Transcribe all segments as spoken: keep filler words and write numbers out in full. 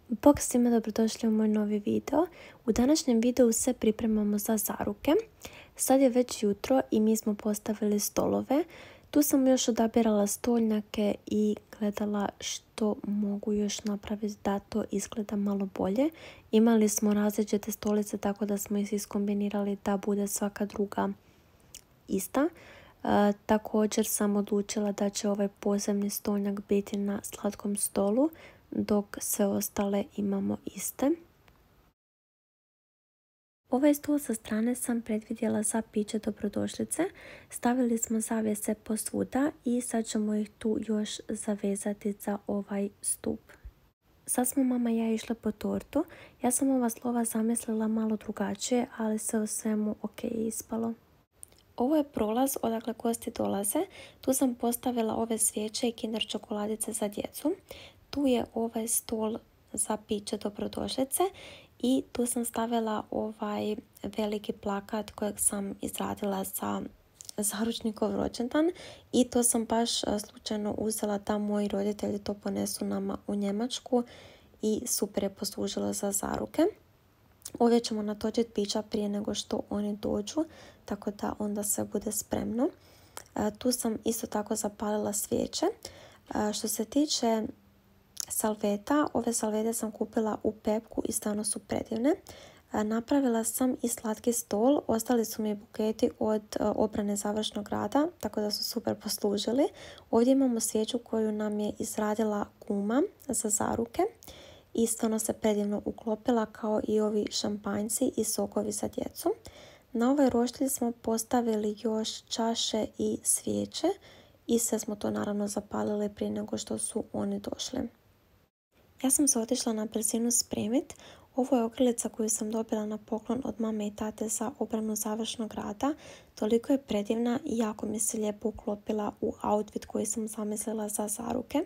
Bog svima, dobrodošli u moj novi video. U današnjem videu se pripremamo za zaruke. Sad je već jutro i mi smo postavili stolove. Tu sam još odabirala stolnjake i gledala što mogu još napraviti da to izgleda malo bolje. Imali smo različite stolice tako da smo ih iskombinirali da bude svaka druga ista. E, također sam odlučila da će ovaj posebni stolnjak biti na slatkom stolu, dok sve ostale imamo iste. Ovaj stol sa strane sam predvidjela za piće dobrodošlice. Stavili smo zavjese posvuda i sad ćemo ih tu još zavezati za ovaj stup. Sad smo mama i ja išle po tortu. Ja sam ova slova zamislila malo drugačije, ali sve u svemu ok je ispalo. Ovo je prolaz odakle gosti dolaze. Tu sam postavila ove svijeće i Kinder čokoladice za djecu. Tu je ovaj stol za piće dobrodošlice i tu sam stavila ovaj veliki plakat kojeg sam izradila za zaručnikov rođendan i to sam baš slučajno uzela da moji roditelji to ponesu nama u Njemačku i super je poslužilo za zaruke. Ovdje ćemo natočiti pića prije nego što oni dođu, tako da onda sve bude spremno. Tu sam isto tako zapalila svijeće. Što se tiče salveta, ove salvete sam kupila u Pepku i stvarno su predivne. Napravila sam i slatki stol, ostali su mi buketi od obrane završnog rada, tako da su super poslužili. Ovdje imamo svijeću koju nam je izradila kuma za zaruke i stvarno se predivno uklopila, kao i ovi šampanjci i sokovi za djecu. Na ovoj roštilj smo postavili još čaše i svijeće i sve smo to naravno zapalili prije nego što su oni došli. Ja sam se otišla na brzinu spremit. Ovo je ogrlica koju sam dobila na poklon od mame i tate za obranu završnog rada. Toliko je predivna i jako mi se lijepo uklopila u outfit koji sam zamislila za zaruke.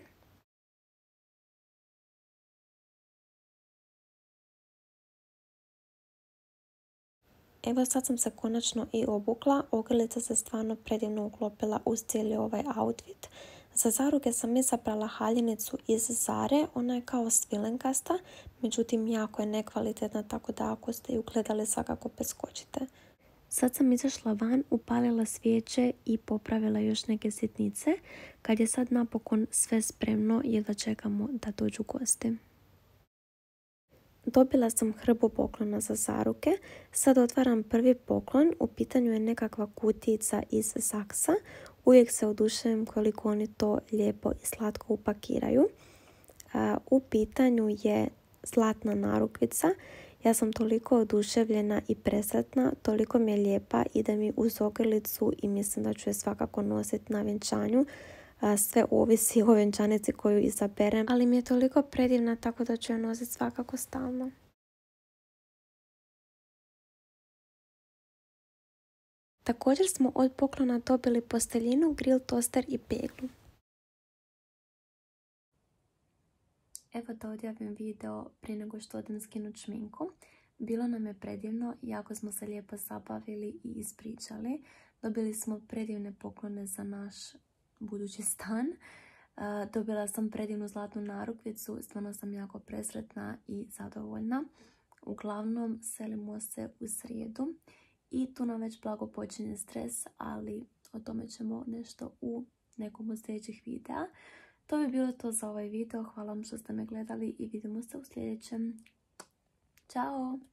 Evo sad sam se konačno i obukla. Ogrlica se stvarno predivno uklopila uz cijeli ovaj outfit. Za zaruke sam izabrala haljinicu iz Zare. Ona je kao svilenkasta, međutim jako je nekvalitetna, tako da ako ste ju gledali svakako preskočite. Sad sam izašla van, upalila svijeće i popravila još neke sitnice. Kad je sad napokon sve spremno, jedva čekamo da dođu gosti. Dobila sam hrbu poklona za zaruke. Sad otvaram prvi poklon. U pitanju je nekakva kutijica iz Zaksa. Uvijek se oduševim koliko oni to lijepo i slatko upakiraju. U pitanju je zlatna narukvica. Ja sam toliko oduševljena i presretna, toliko mi je lijepa, ide mi uz ogrlicu i mislim da ću je svakako nositi na vjenčanju. Sve ovisi o vjenčanici koju izaberem, ali mi je toliko predivna, tako da ću je nositi svakako stalno. Također smo od poklona dobili posteljinu, grill, toster i peglu. Evo da odjavim video prije nego što odem skinuti šminku. Bilo nam je predivno, jako smo se lijepo zabavili i ispričali. Dobili smo predivne poklone za naš budući stan. Dobila sam predivnu zlatnu narukvicu, stvarno sam jako presretna i zadovoljna. Uglavnom, selimo se u srijedu i tu nam već blago počinje stres, ali o tome ćemo nešto u nekom od sljedećih videa. To bi bilo to za ovaj video. Hvala vam što ste me gledali i vidimo se u sljedećem. Ćao!